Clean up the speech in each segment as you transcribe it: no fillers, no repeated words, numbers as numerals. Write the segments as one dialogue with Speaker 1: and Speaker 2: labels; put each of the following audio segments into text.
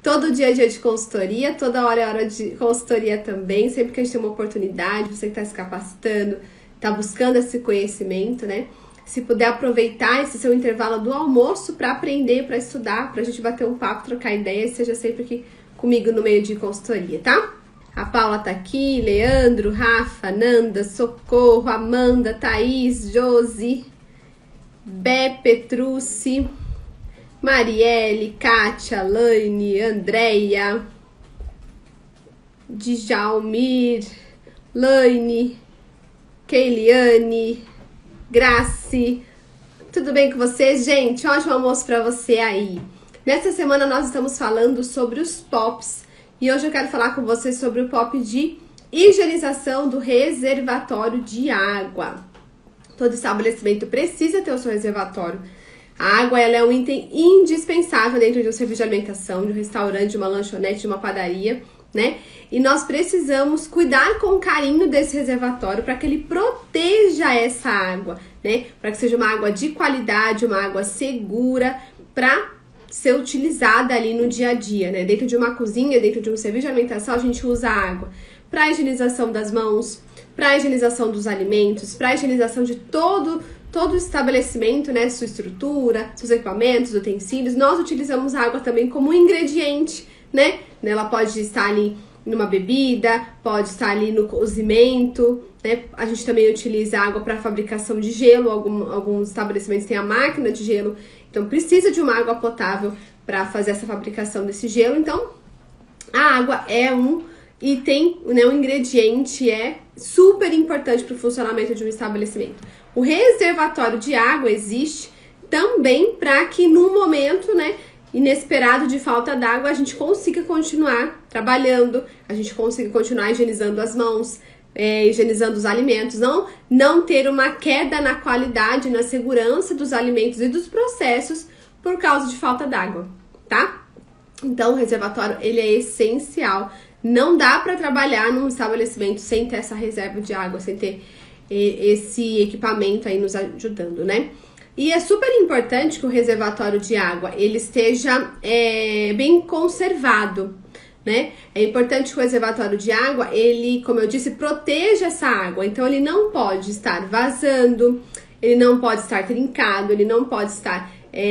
Speaker 1: Todo dia é dia de consultoria, toda hora é hora de consultoria também. Sempre que a gente tem uma oportunidade, você que está se capacitando, está buscando esse conhecimento, né? Se puder aproveitar esse seu intervalo do almoço para aprender, para estudar, para a gente bater um papo, trocar ideias, seja sempre aqui comigo no meio de consultoria, tá? A Paula tá aqui, Leandro, Rafa, Nanda, Socorro, Amanda, Thaís, Josi, Bé, Petrucci, Marielle, Kátia, Laine, Andréia, Djalmir, Laine, Keiliane, Grace, tudo bem com vocês, gente? Ótimo almoço pra você aí. Nessa semana nós estamos falando sobre os POPs e hoje eu quero falar com você sobre o POP de higienização do reservatório de água. Todo estabelecimento precisa ter o seu reservatório. A água ela é um item indispensável dentro de um serviço de alimentação, de um restaurante, de uma lanchonete, de uma padaria, né? E nós precisamos cuidar com carinho desse reservatório para que ele proteja essa água, né? Para que seja uma água de qualidade, uma água segura para ser utilizada ali no dia a dia, né? Dentro de uma cozinha, dentro de um serviço de alimentação, a gente usa a água para a higienização das mãos, para a higienização dos alimentos, para a higienização de todo o estabelecimento, né? Sua estrutura, seus equipamentos, utensílios. Nós utilizamos a água também como ingrediente, né? Ela pode estar ali numa bebida, pode estar ali no cozimento, né? A gente também utiliza água para fabricação de gelo, alguns estabelecimentos têm a máquina de gelo, então precisa de uma água potável para fazer essa fabricação desse gelo. Então, a água é um item, né, um ingrediente super importante para o funcionamento de um estabelecimento. O reservatório de água existe também para que num momento, né, inesperado de falta d'água, a gente consiga continuar trabalhando, a gente consiga continuar higienizando as mãos, higienizando os alimentos, não ter uma queda na qualidade, na segurança dos alimentos e dos processos por causa de falta d'água, tá? Então, o reservatório, ele é essencial. Não dá para trabalhar num estabelecimento sem ter essa reserva de água, sem ter esse equipamento aí nos ajudando, né? E é super importante que o reservatório de água ele esteja bem conservado, né? É importante que o reservatório de água, ele, como eu disse, proteja essa água. Então, ele não pode estar vazando, ele não pode estar trincado, ele não pode estar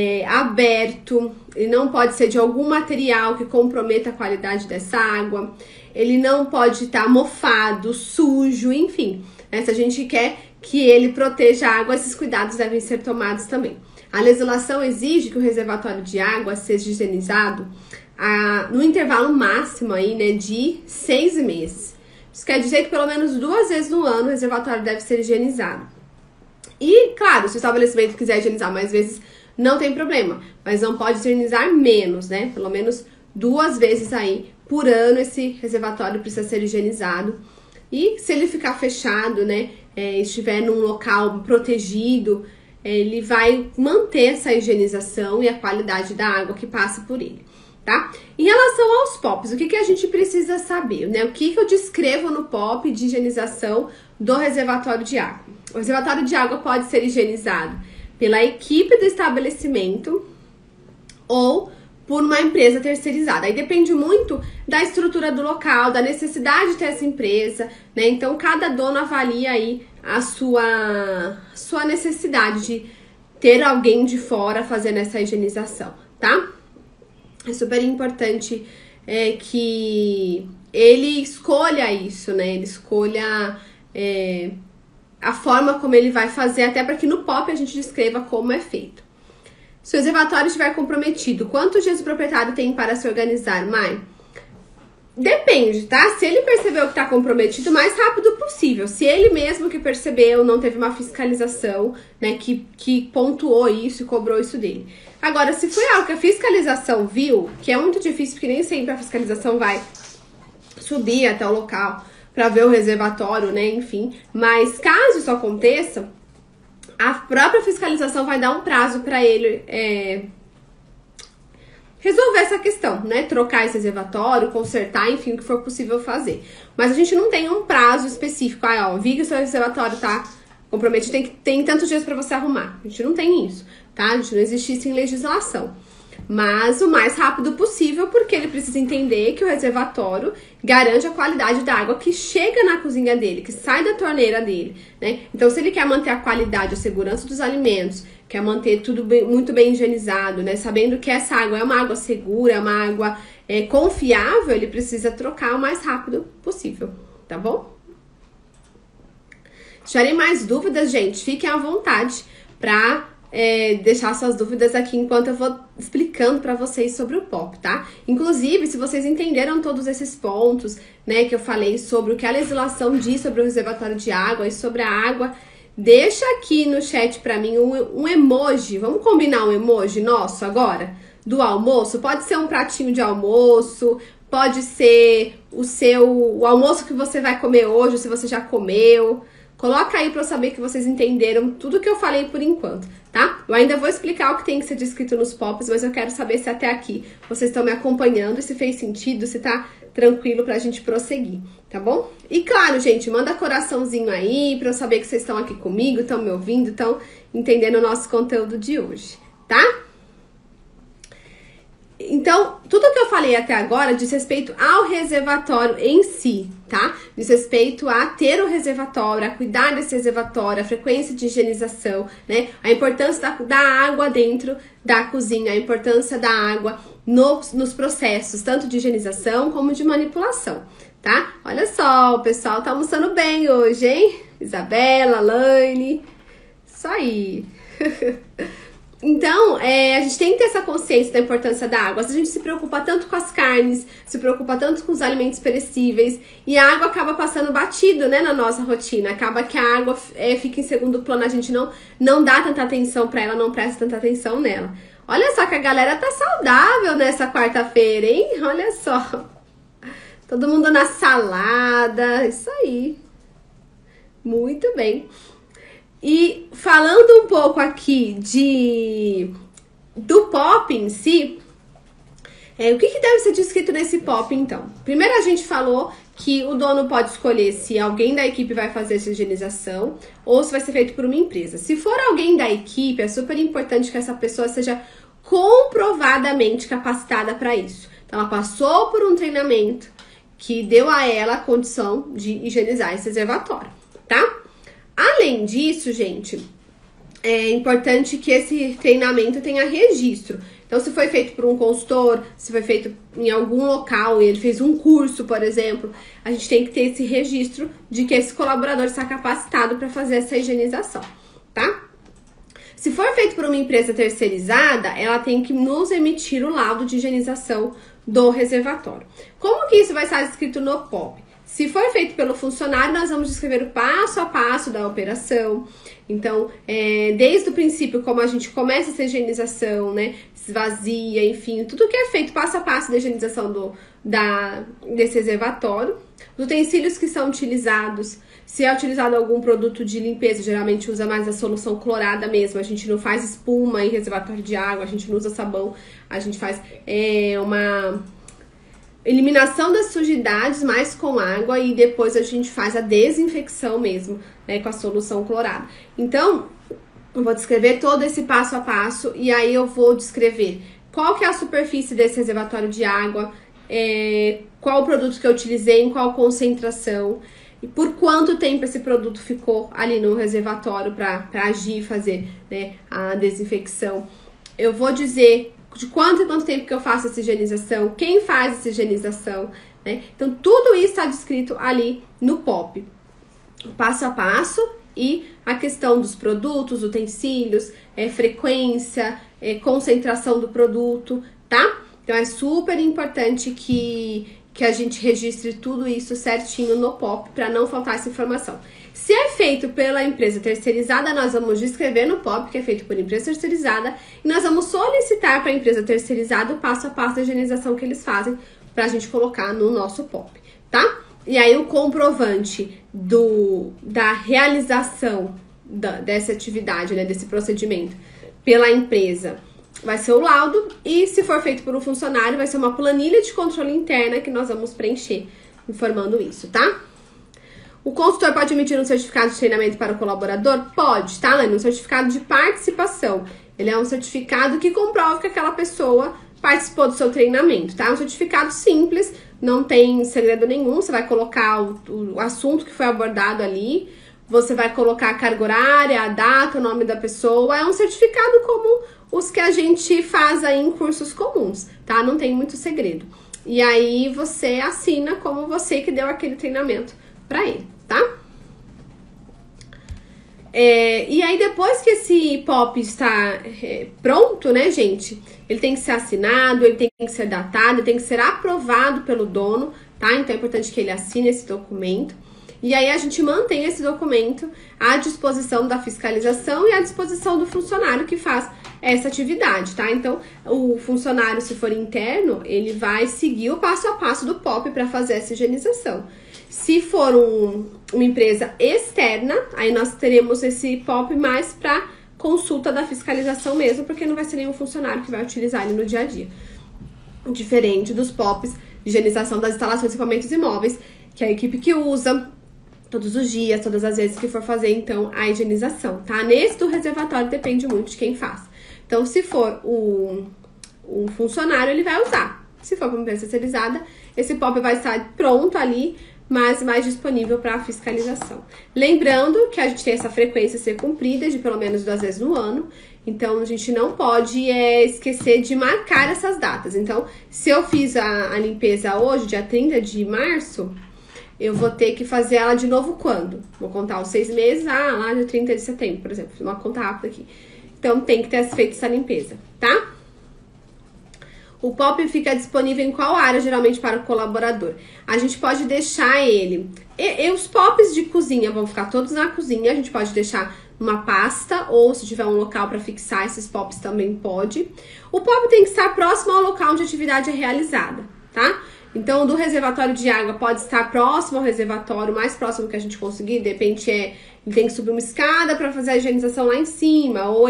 Speaker 1: aberto, ele não pode ser de algum material que comprometa a qualidade dessa água, ele não pode estar mofado, sujo, enfim. Se a gente quer que ele proteja a água, esses cuidados devem ser tomados também. A legislação exige que o reservatório de água seja higienizado no intervalo máximo aí, né, de 6 meses. Isso quer dizer que pelo menos 2 vezes no ano o reservatório deve ser higienizado. E, claro, se o estabelecimento quiser higienizar mais vezes, não tem problema, mas não pode higienizar menos, né? Pelo menos 2 vezes aí por ano esse reservatório precisa ser higienizado. E se ele ficar fechado, né, estiver num local protegido, ele vai manter essa higienização e a qualidade da água que passa por ele, tá? Em relação aos POPs, o que a gente precisa saber, né? O que eu descrevo no POP de higienização do reservatório de água? O reservatório de água pode ser higienizado pela equipe do estabelecimento ou por uma empresa terceirizada. Aí depende muito da estrutura do local, da necessidade de ter essa empresa, né? Então, cada dono avalia aí a sua necessidade de ter alguém de fora fazendo essa higienização, tá? É super importante que ele escolha isso, né? Ele escolha a forma como ele vai fazer, até para que no POP a gente descreva como é feito. Se o reservatório estiver comprometido, quantos dias o proprietário tem para se organizar, Mai? Depende, tá? Se ele percebeu que está comprometido, o mais rápido possível. Se ele mesmo que percebeu, não teve uma fiscalização, né, que pontuou isso e cobrou isso dele. Agora, se foi algo que a fiscalização viu, que é muito difícil, porque nem sempre a fiscalização vai subir até o local para ver o reservatório, né, enfim. Mas caso isso aconteça, a própria fiscalização vai dar um prazo para ele resolver essa questão, né? Trocar esse reservatório, consertar, enfim, o que for possível fazer. Mas a gente não tem um prazo específico. Vi que o seu reservatório tá comprometido, tem tantos dias para você arrumar. A gente não tem isso, tá? A gente não existe isso em legislação. Mas o mais rápido possível, porque ele precisa entender que o reservatório garante a qualidade da água que chega na cozinha dele, que sai da torneira dele, né? Então, se ele quer manter a qualidade, a segurança dos alimentos, quer manter tudo muito bem higienizado, né? Sabendo que essa água é uma água segura, é uma água confiável, ele precisa trocar o mais rápido possível, tá bom? Se tiverem mais dúvidas, gente, fiquem à vontade para deixar suas dúvidas aqui enquanto eu vou explicando para vocês sobre o POP, tá? Inclusive, se vocês entenderam todos esses pontos, né, que eu falei sobre o que a legislação diz sobre o reservatório de água e sobre a água, deixa aqui no chat para mim um emoji. Vamos combinar um emoji nosso agora? Do almoço? Pode ser um pratinho de almoço, pode ser o almoço que você vai comer hoje, se você já comeu. Coloca aí para eu saber que vocês entenderam tudo que eu falei por enquanto, tá? Eu ainda vou explicar o que tem que ser descrito nos POPs, mas eu quero saber se até aqui vocês estão me acompanhando, se fez sentido, se tá tranquilo pra gente prosseguir, tá bom? E claro, gente, manda coraçãozinho aí pra eu saber que vocês estão aqui comigo, estão me ouvindo, estão entendendo o nosso conteúdo de hoje, tá? Então, tudo que eu falei até agora diz respeito ao reservatório em si, tá? Diz respeito a ter o reservatório, a cuidar desse reservatório, a frequência de higienização, né? A importância da água dentro da cozinha, a importância da água nos processos, tanto de higienização como de manipulação, tá? Olha só, o pessoal tá almoçando bem hoje, hein? Isabela, Laine, isso aí. Então, a gente tem que ter essa consciência da importância da água. A gente se preocupa tanto com as carnes, se preocupa tanto com os alimentos perecíveis, e a água acaba passando batido, né, na nossa rotina. Acaba que a água fica em segundo plano, a gente não dá tanta atenção pra ela, não presta tanta atenção nela. Olha só que a galera tá saudável nessa quarta-feira, hein? Olha só. Todo mundo na salada, isso aí. Muito bem. E falando um pouco aqui do POP em si, o que deve ser descrito nesse POP, então? Primeiro a gente falou que o dono pode escolher se alguém da equipe vai fazer essa higienização ou se vai ser feito por uma empresa. Se for alguém da equipe, é super importante que essa pessoa seja comprovadamente capacitada para isso. Então, ela passou por um treinamento que deu a ela a condição de higienizar esse reservatório, tá? Além disso, gente, é importante que esse treinamento tenha registro. Então, se foi feito por um consultor, se foi feito em algum local e ele fez um curso, por exemplo, a gente tem que ter esse registro de que esse colaborador está capacitado para fazer essa higienização, tá? Se for feito por uma empresa terceirizada, ela tem que nos emitir o laudo de higienização do reservatório. Como que isso vai estar escrito no POP? Se for feito pelo funcionário, nós vamos descrever o passo a passo da operação. Então, desde o princípio, como a gente começa essa higienização, né? Esvazia, enfim, tudo que é feito passo a passo da higienização desse reservatório. Os utensílios que são utilizados, se é utilizado algum produto de limpeza, geralmente usa mais a solução clorada mesmo. A gente não faz espuma em reservatório de água, a gente não usa sabão, a gente faz uma eliminação das sujidades mais com água e depois a gente faz a desinfecção mesmo, né, com a solução clorada. Então, eu vou descrever todo esse passo a passo e aí eu vou descrever qual que é a superfície desse reservatório de água, qual o produto que eu utilizei, em qual concentração e por quanto tempo esse produto ficou ali no reservatório para agir e fazer, né, a desinfecção. Eu vou dizer de quanto em quanto tempo que eu faço essa higienização, quem faz essa higienização, né? Então, tudo isso está descrito ali no POP, passo a passo, e a questão dos produtos, utensílios, frequência, concentração do produto, tá? Então, é super importante que a gente registre tudo isso certinho no POP para não faltar essa informação. Se é feito pela empresa terceirizada, nós vamos descrever no POP que é feito por empresa terceirizada e nós vamos solicitar para a empresa terceirizada o passo a passo da higienização que eles fazem para a gente colocar no nosso POP, tá? E aí o comprovante da realização dessa atividade, né, desse procedimento pela empresa vai ser o laudo e se for feito por um funcionário vai ser uma planilha de controle interna que nós vamos preencher informando isso, tá? O consultor pode emitir um certificado de treinamento para o colaborador? Pode, tá, Lani? Um certificado de participação. Ele é um certificado que comprova que aquela pessoa participou do seu treinamento, tá? É um certificado simples, não tem segredo nenhum, você vai colocar o assunto que foi abordado ali, você vai colocar a carga horária, a data, o nome da pessoa, é um certificado como os que a gente faz aí em cursos comuns, tá? Não tem muito segredo. E aí você assina como você que deu aquele treinamento pra ele, tá? E aí depois que esse POP está pronto, né, gente, ele tem que ser assinado, ele tem que ser datado, ele tem que ser aprovado pelo dono, tá? Então é importante que ele assine esse documento. E aí a gente mantém esse documento à disposição da fiscalização e à disposição do funcionário que faz essa atividade, tá? Então, o funcionário, se for interno, ele vai seguir o passo a passo do POP para fazer essa higienização. Se for uma empresa externa, aí nós teremos esse POP mais para consulta da fiscalização mesmo, porque não vai ser nenhum funcionário que vai utilizar ele no dia a dia. Diferente dos POPs de higienização das instalações e equipamentos imóveis, que é a equipe que usa todos os dias, todas as vezes que for fazer, então, a higienização, tá? Nesse do reservatório depende muito de quem faz. Então, se for um funcionário, ele vai usar. Se for para uma empresa terceirizada, esse POP vai estar pronto ali, mas mais disponível para fiscalização. Lembrando que a gente tem essa frequência a ser cumprida de pelo menos 2 vezes no ano, então a gente não pode esquecer de marcar essas datas. Então, se eu fiz a limpeza hoje, dia 30 de março, eu vou ter que fazer ela de novo quando? Vou contar os 6 meses, lá dia 30 de setembro, por exemplo, uma conta rápida aqui. Então, tem que ter feito essa limpeza, tá? O POP fica disponível em qual área, geralmente, para o colaborador? A gente pode deixar ele... os POPs de cozinha vão ficar todos na cozinha. A gente pode deixar numa pasta, ou se tiver um local para fixar esses POPs também pode. O POP tem que estar próximo ao local onde a atividade é realizada, tá? Então, do reservatório de água pode estar próximo ao reservatório, mais próximo que a gente conseguir. De repente, ele tem que subir uma escada para fazer a higienização lá em cima, ou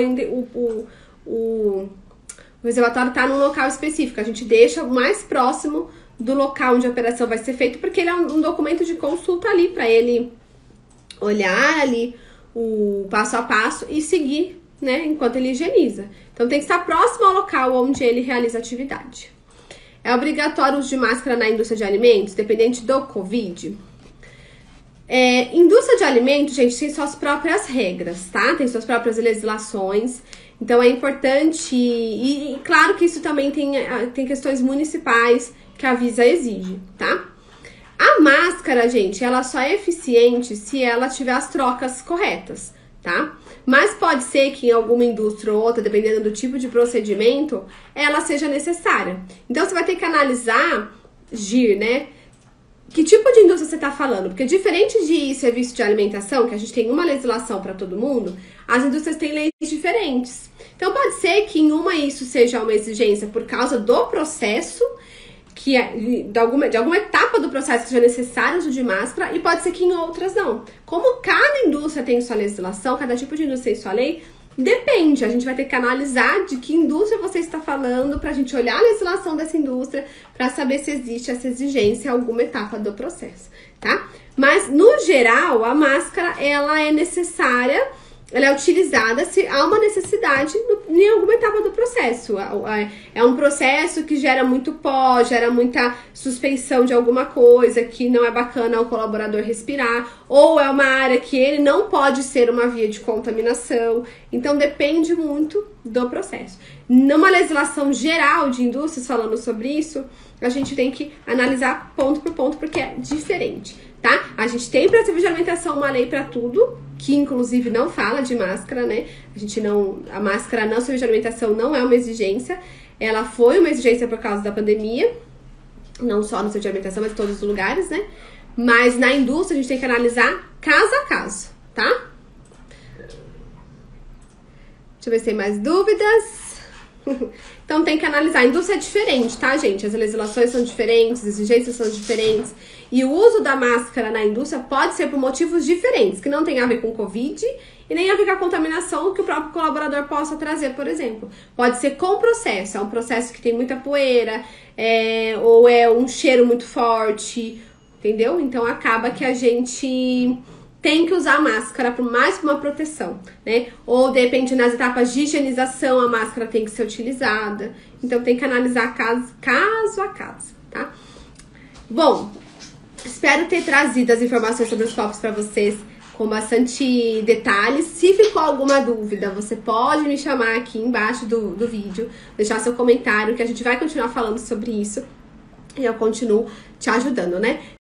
Speaker 1: o reservatório está num local específico. A gente deixa o mais próximo do local onde a operação vai ser feita, porque ele é um documento de consulta ali, para ele olhar ali o passo a passo e seguir, né, enquanto ele higieniza. Então, tem que estar próximo ao local onde ele realiza a atividade. É obrigatório o uso de máscara na indústria de alimentos, dependente do Covid? Indústria de alimentos, gente, tem suas próprias regras, tá? Tem suas próprias legislações. Então, é importante... E claro que isso também tem questões municipais que a Anvisa exige, tá? A máscara, gente, ela só é eficiente se ela tiver as trocas corretas, tá? Mas pode ser que em alguma indústria ou outra, dependendo do tipo de procedimento, ela seja necessária. Então, você vai ter que analisar, GIR, né? Que tipo de indústria você está falando? Porque diferente de serviço de alimentação, que a gente tem uma legislação para todo mundo, as indústrias têm leis diferentes. Então, pode ser que em uma isso seja uma exigência por causa do processo, que de alguma etapa do processo seja necessário o uso de máscara, e pode ser que em outras não. Como cada indústria tem sua legislação, cada tipo de indústria tem sua lei, depende. A gente vai ter que analisar de que indústria você está falando, pra gente olhar a legislação dessa indústria, pra saber se existe essa exigência em alguma etapa do processo, tá? Mas, no geral, a máscara, ela é necessária, ela é utilizada se há uma necessidade em alguma etapa do processo. É um processo que gera muito pó, gera muita suspeição de alguma coisa que não é bacana ao colaborador respirar, ou é uma área que ele não pode ser uma via de contaminação. Então, depende muito do processo. Numa legislação geral de indústrias falando sobre isso, a gente tem que analisar ponto por ponto, porque é diferente, tá? A gente tem para serviço de alimentação uma lei para tudo, que inclusive não fala de máscara, né? A máscara na serviço de alimentação não é uma exigência. Ela foi uma exigência por causa da pandemia, não só no serviço de alimentação, mas em todos os lugares, né? Mas na indústria a gente tem que analisar caso a caso, tá? Deixa eu ver se tem mais dúvidas. Então tem que analisar. A indústria é diferente, tá, gente? As legislações são diferentes, as exigências são diferentes. E o uso da máscara na indústria pode ser por motivos diferentes, que não tem a ver com Covid e nem a ver com a contaminação que o próprio colaborador possa trazer, por exemplo. Pode ser com processo, é um processo que tem muita poeira, ou é um cheiro muito forte, entendeu? Então acaba que a gente tem que usar a máscara por mais uma proteção, né? Ou, de repente, nas etapas de higienização, a máscara tem que ser utilizada. Então, tem que analisar caso a caso, tá? Bom, espero ter trazido as informações sobre os copos para vocês com bastante detalhes. Se ficou alguma dúvida, você pode me chamar aqui embaixo do vídeo, deixar seu comentário, que a gente vai continuar falando sobre isso. E eu continuo te ajudando, né?